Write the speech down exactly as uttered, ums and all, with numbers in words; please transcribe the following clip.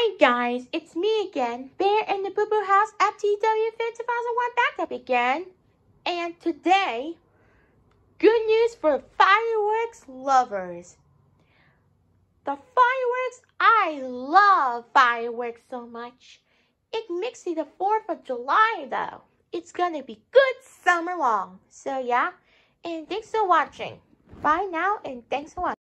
Hi guys, it's me again, Bear in the Boo Boo House at T W Fit two thousand one back up again. And today, good news for fireworks lovers. The fireworks, I love fireworks so much. It makes it the fourth of July though. It's gonna be good summer long. So yeah, and thanks for watching. Bye now and thanks for watching.